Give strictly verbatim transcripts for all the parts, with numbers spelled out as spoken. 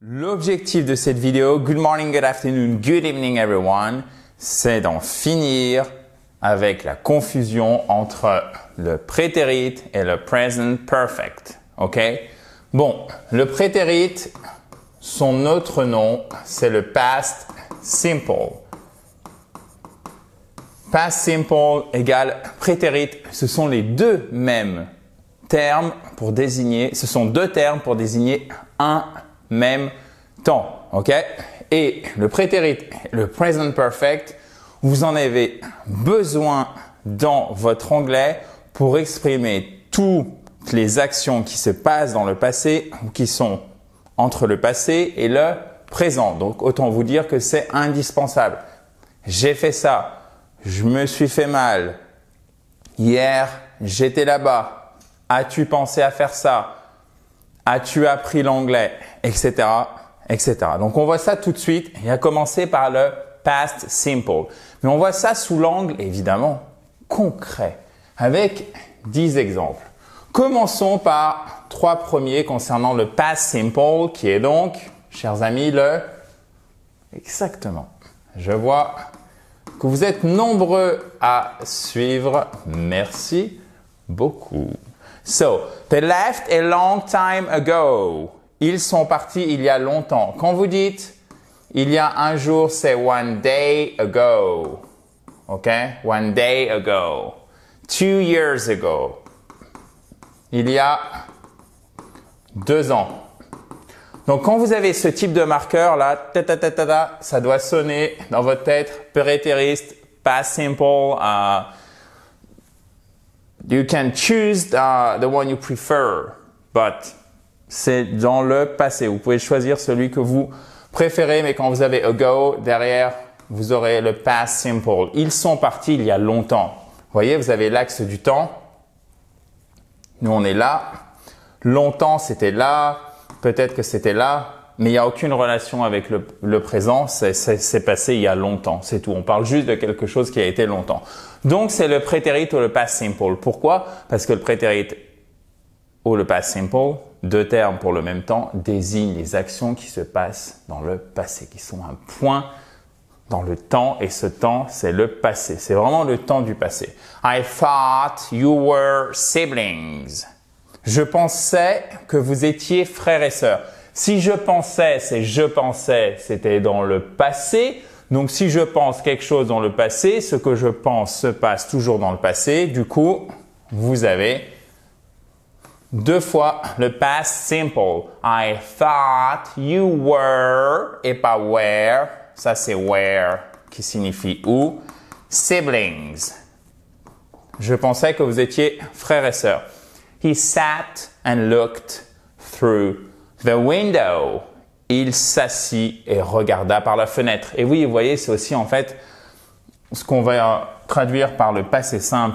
L'objectif de cette vidéo, good morning, good afternoon, good evening everyone, c'est d'en finir avec la confusion entre le prétérit et le present perfect. Ok? Bon, le prétérit, son autre nom, c'est le past simple. Past simple égale prétérit, ce sont les deux mêmes termes pour désigner, ce sont deux termes pour désigner un même temps, ok? Et le prétérit, le present perfect, vous en avez besoin dans votre anglais pour exprimer toutes les actions qui se passent dans le passé ou qui sont entre le passé et le présent. Donc, autant vous dire que c'est indispensable. J'ai fait ça. Je me suis fait mal. Hier, j'étais là-bas. As-tu pensé à faire ça? As-tu appris l'anglais? Etc. etc. Donc, on voit ça tout de suite. Et à commencer par le past simple. Mais on voit ça sous l'angle, évidemment, concret, avec dix exemples. Commençons par trois premiers concernant le past simple, qui est donc, chers amis, le… Exactement. Je vois que vous êtes nombreux à suivre. Merci beaucoup. So, they left a long time ago. Ils sont partis il y a longtemps. Quand vous dites il y a un jour, c'est one day ago. OK? One day ago. Two years ago. Il y a deux ans. Donc, quand vous avez ce type de marqueur là, ta, ta, ta, ta, ta, ça doit sonner dans votre tête prétériste, past simple. Uh, you can choose the, the one you prefer, but c'est dans le passé. Vous pouvez choisir celui que vous préférez, mais quand vous avez ago derrière, vous aurez le past simple. Ils sont partis il y a longtemps. Vous voyez, vous avez l'axe du temps. Nous, on est là. Longtemps, c'était là. Peut-être que c'était là, mais il n'y a aucune relation avec le, le présent. C'est passé il y a longtemps. C'est tout. On parle juste de quelque chose qui a été longtemps. Donc, c'est le prétérit ou le past simple. Pourquoi? Parce que le prétérit ou le past simple, deux termes pour le même temps, désignent les actions qui se passent dans le passé, qui sont un point dans le temps, et ce temps, c'est le passé. C'est vraiment le temps du passé. I thought you were siblings. Je pensais que vous étiez frères et sœurs. Si je pensais, c'est je pensais, c'était dans le passé. Donc, si je pense quelque chose dans le passé, ce que je pense se passe toujours dans le passé. Du coup, vous avez deux fois le past simple. I thought you were et pas were. Ça, c'est were qui signifie où. Siblings. Je pensais que vous étiez frères et sœurs. He sat and looked through the window. Il s'assit et regarda par la fenêtre. Et oui, vous voyez, c'est aussi en fait ce qu'on va traduire par le passé simple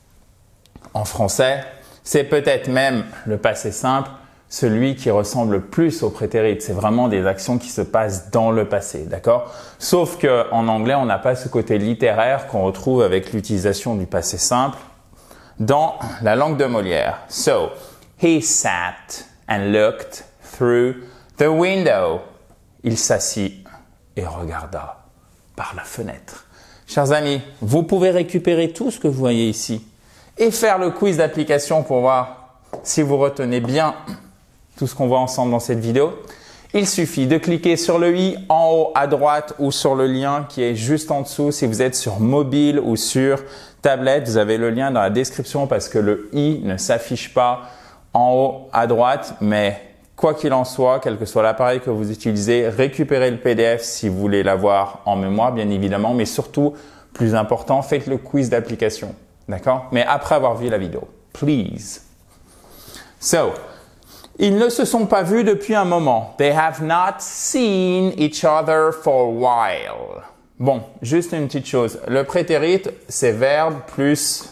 en français. C'est peut-être même le passé simple, celui qui ressemble le plus au prétérit. C'est vraiment des actions qui se passent dans le passé, d'accord? Sauf qu'en anglais, on n'a pas ce côté littéraire qu'on retrouve avec l'utilisation du passé simple dans la langue de Molière. So, he sat and looked through the window. Il s'assit et regarda par la fenêtre. Chers amis, vous pouvez récupérer tout ce que vous voyez ici et faire le quiz d'application pour voir si vous retenez bien tout ce qu'on voit ensemble dans cette vidéo. Il suffit de cliquer sur le i en haut à droite ou sur le lien qui est juste en dessous. Si vous êtes sur mobile ou sur tablette, vous avez le lien dans la description parce que le i ne s'affiche pas en haut à droite. Mais quoi qu'il en soit, quel que soit l'appareil que vous utilisez, récupérez le P D F si vous voulez l'avoir en mémoire, bien évidemment. Mais surtout, plus important, faites le quiz d'application. D'accord? Mais après avoir vu la vidéo. Please. So, ils ne se sont pas vus depuis un moment. They have not seen each other for a while. Bon, juste une petite chose. Le prétérit, c'est verbe plus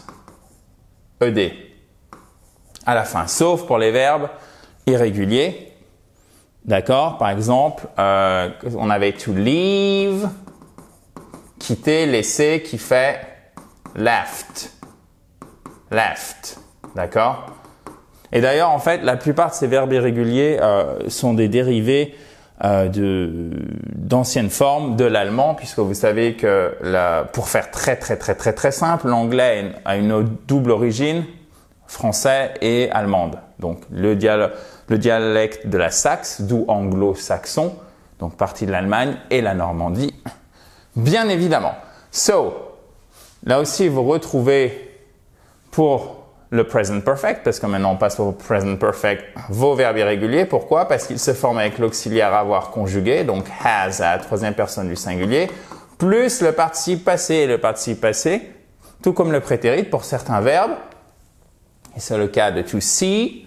ed à la fin, sauf pour les verbes irréguliers. D'accord? Par exemple, euh, on avait to leave, quitter, laisser, qui fait left. Left. D'accord? Et d'ailleurs, en fait, la plupart de ces verbes irréguliers euh, sont des dérivés euh, de, d'anciennes formes de l'allemand, puisque vous savez que la, pour faire très très très très très simple, l'anglais a une double origine, français et allemande. Donc le, dial, le dialecte de la Saxe, d'où anglo-saxon, donc partie de l'Allemagne, et la Normandie, bien évidemment. So, là aussi vous retrouvez pour le present perfect, parce que maintenant on passe au present perfect, vos verbes irréguliers. Pourquoi? Parce qu'ils se forment avec l'auxiliaire avoir conjugué, donc has à la troisième personne du singulier, plus le participe passé et le participe passé, tout comme le prétérit pour certains verbes. Et c'est le cas de to see,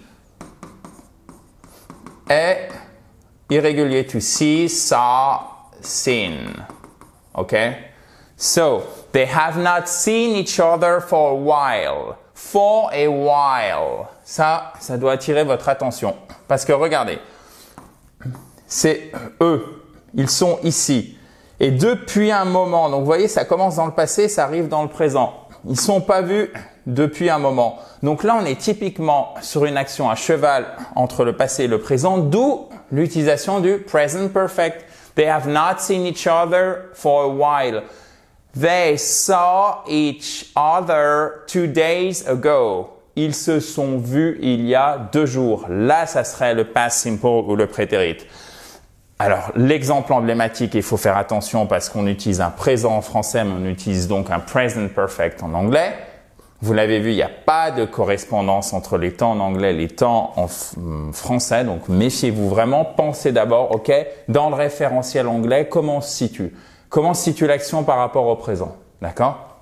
et irrégulier to see, saw, seen. Okay? So, they have not seen each other for a while. For a while. Ça, ça doit attirer votre attention. Parce que regardez, c'est eux. Ils sont ici. Et depuis un moment, donc vous voyez, ça commence dans le passé, ça arrive dans le présent. Ils ne sont pas vus depuis un moment. Donc là, on est typiquement sur une action à cheval entre le passé et le présent, d'où l'utilisation du present perfect. They have not seen each other for a while. They saw each other two days ago. Ils se sont vus il y a deux jours. Là, ça serait le past simple ou le prétérit. Alors, l'exemple emblématique, il faut faire attention parce qu'on utilise un présent en français, mais on utilise donc un present perfect en anglais. Vous l'avez vu, il n'y a pas de correspondance entre les temps en anglais et les temps en français. Donc, méfiez-vous vraiment. Pensez d'abord, OK, dans le référentiel anglais, comment on se situe? Comment se situe l'action par rapport au présent? D'accord?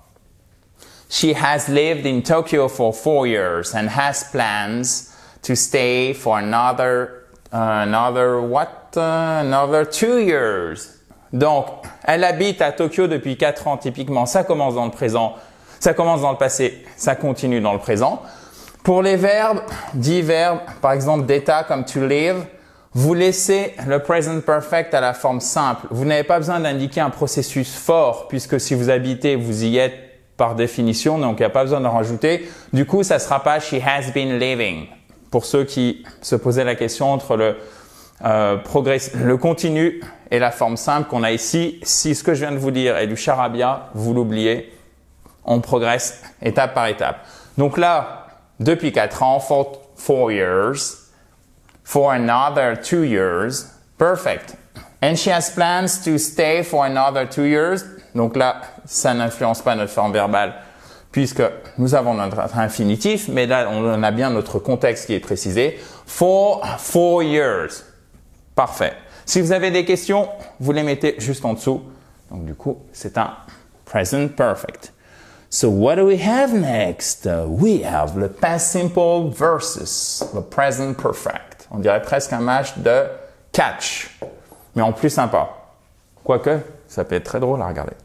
She has lived in Tokyo for four years and has plans to stay for another, uh, another what? Uh, another two years. Donc, elle habite à Tokyo depuis quatre ans, typiquement. Ça commence dans le présent, ça commence dans le passé, ça continue dans le présent. Pour les verbes, dix verbes, par exemple d'état comme to live, vous laissez le present perfect à la forme simple. Vous n'avez pas besoin d'indiquer un processus fort, puisque si vous habitez, vous y êtes par définition, donc il n'y a pas besoin de rajouter. Du coup, ça ne sera pas « she has been living ». Pour ceux qui se posaient la question entre le, euh, progress, le continu et la forme simple qu'on a ici, si ce que je viens de vous dire est du charabia, vous l'oubliez, on progresse étape par étape. Donc là, depuis quatre ans, for four years, for another two years. Perfect. And she has plans to stay for another two years. Donc là, ça n'influence pas notre forme verbale puisque nous avons notre infinitif, mais là, on a bien notre contexte qui est précisé. For four years. Parfait. Si vous avez des questions, vous les mettez juste en dessous. Donc du coup, c'est un present perfect. So what do we have next? Uh, we have the past simple versus the present perfect. On dirait presque un match de catch, mais en plus sympa. Quoique, ça peut être très drôle à regarder.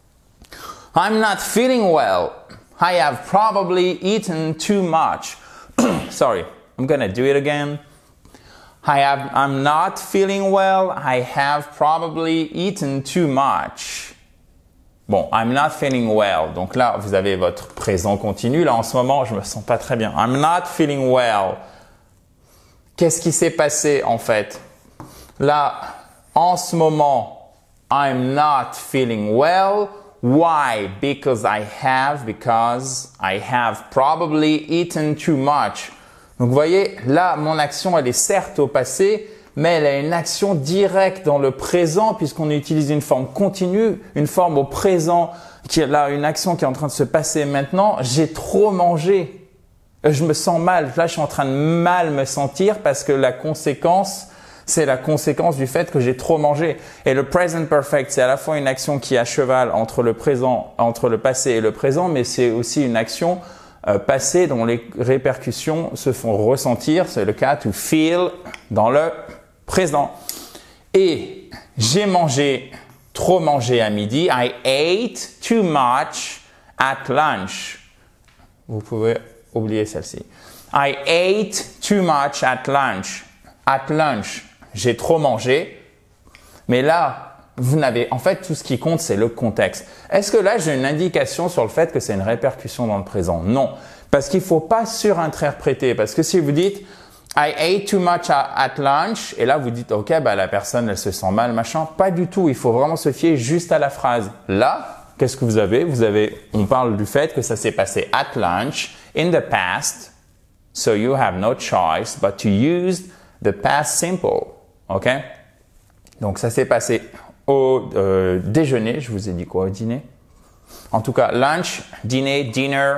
I'm not feeling well. I have probably eaten too much. Sorry, I'm gonna do it again. I have, I'm not feeling well. I have probably eaten too much. Bon, I'm not feeling well. Donc là, vous avez votre présent continu. Là, en ce moment, je me sens pas très bien. I'm not feeling well. Qu'est-ce qui s'est passé en fait? Là, en ce moment, I'm not feeling well. Why? Because I have, because I have probably eaten too much. Donc vous voyez, là, mon action, elle est certes au passé, mais elle a une action directe dans le présent puisqu'on utilise une forme continue, une forme au présent, qui est là, une action qui est en train de se passer maintenant. J'ai trop mangé. Je me sens mal. Là, je suis en train de mal me sentir parce que la conséquence, c'est la conséquence du fait que j'ai trop mangé. Et le present perfect, c'est à la fois une action qui est à cheval entre le présent, entre le passé et le présent, mais c'est aussi une action euh, passée dont les répercussions se font ressentir. C'est le cas to feel dans le présent. Et j'ai mangé, trop mangé à midi. I ate too much at lunch. Vous pouvez oublier celle-ci. I ate too much at lunch. At lunch, j'ai trop mangé. Mais là, vous n'avez, en fait, tout ce qui compte, c'est le contexte. Est-ce que là, j'ai une indication sur le fait que c'est une répercussion dans le présent? Non. Parce qu'il ne faut pas surinterpréter. Parce que si vous dites, I ate too much at, at lunch. Et là, vous dites, OK, bah, la personne, elle se sent mal, machin. Pas du tout. Il faut vraiment se fier juste à la phrase. Là, qu'est-ce que vous avez? Vous avez, on parle du fait que ça s'est passé at lunch in the past. So you have no choice but to use the past simple. OK? Donc, ça s'est passé au euh, déjeuner. Je vous ai dit quoi au dîner? En tout cas, lunch, dîner, dinner,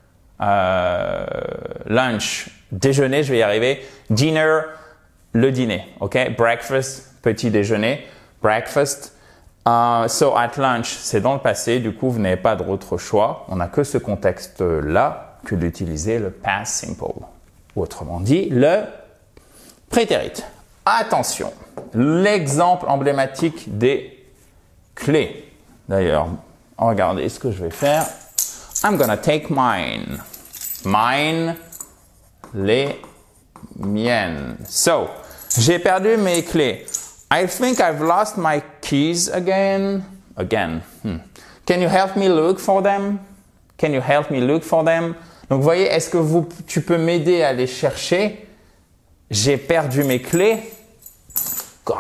euh, lunch, déjeuner, je vais y arriver. Dinner, le dîner, ok? Breakfast, petit déjeuner. Breakfast. Uh, so at lunch, c'est dans le passé. Du coup, vous n'avez pas d'autre choix. On n'a que ce contexte-là que d'utiliser le past simple. Ou autrement dit, le prétérit. Attention, l'exemple emblématique des clés. D'ailleurs, regardez ce que je vais faire. I'm gonna take mine. Mine, les miennes. So, j'ai perdu mes clés. I think I've lost my keys again. Again. Hmm. Can you help me look for them? Can you help me look for them? Donc, vous voyez, est-ce que vous, tu peux m'aider à les chercher? J'ai perdu mes clés. God.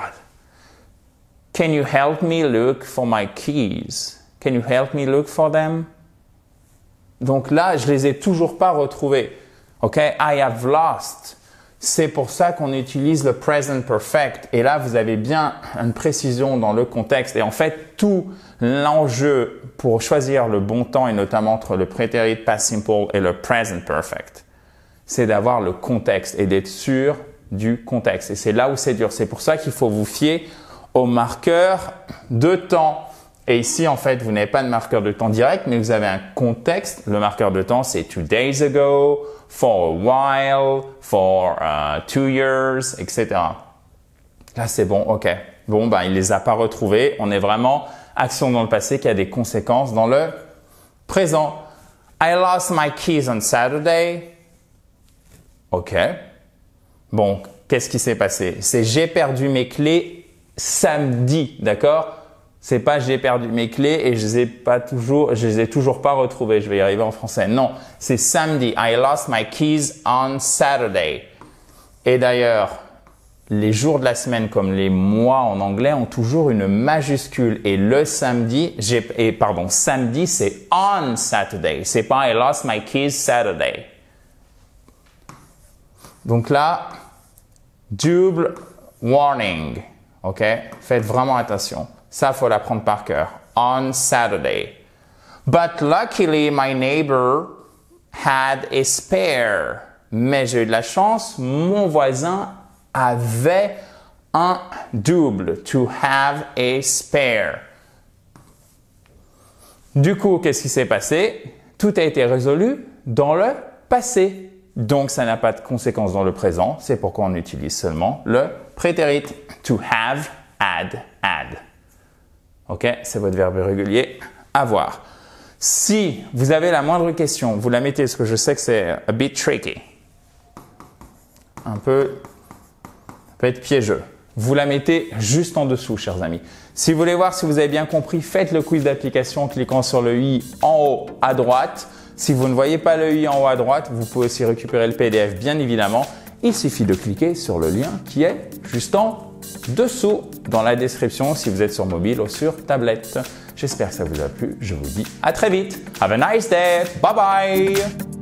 Can you help me look for my keys? Can you help me look for them? Donc là, je les ai toujours pas retrouvés. OK? I have lost. C'est pour ça qu'on utilise le present perfect. Et là, vous avez bien une précision dans le contexte. Et en fait, tout l'enjeu pour choisir le bon temps, et notamment entre le prétérit past simple et le present perfect, c'est d'avoir le contexte et d'être sûr du contexte. Et c'est là où c'est dur. C'est pour ça qu'il faut vous fier au marqueur de temps. Et ici, en fait, vous n'avez pas de marqueur de temps direct, mais vous avez un contexte. Le marqueur de temps, c'est two days ago, for a while, for uh, two years, et cetera. Là, c'est bon, OK. Bon, ben, il les a pas retrouvés. On est vraiment action dans le passé qui a des conséquences dans le présent. I lost my keys on Saturday. OK. Bon, qu'est-ce qui s'est passé? C'est j'ai perdu mes clés samedi, d'accord? C'est pas j'ai perdu mes clés et je les ai pas toujours, je les ai toujours pas retrouvées. Je vais y arriver en français. Non, c'est samedi. I lost my keys on Saturday. Et d'ailleurs, les jours de la semaine comme les mois en anglais ont toujours une majuscule. Et le samedi, j'ai, et pardon, samedi c'est on Saturday. C'est pas I lost my keys Saturday. Donc là, double warning. OK? Faites vraiment attention. Ça, faut l'apprendre par cœur. On Saturday. But luckily, my neighbor had a spare. Mais j'ai eu de la chance, mon voisin avait un double. To have a spare. Du coup, qu'est-ce qui s'est passé? Tout a été résolu dans le passé. Donc, ça n'a pas de conséquences dans le présent. C'est pourquoi on utilise seulement le prétérit. To have, had, had. OK? C'est votre verbe régulier. Avoir. Si vous avez la moindre question, vous la mettez, parce que je sais que c'est a bit tricky. Un peu, peut être piégeux. Vous la mettez juste en dessous, chers amis. Si vous voulez voir si vous avez bien compris, faites le quiz d'application en cliquant sur le i en haut à droite. Si vous ne voyez pas le i en haut à droite, vous pouvez aussi récupérer le P D F, bien évidemment. Il suffit de cliquer sur le lien qui est juste en dessous dans la description si vous êtes sur mobile ou sur tablette. J'espère que ça vous a plu. Je vous dis à très vite. Have a nice day. Bye bye.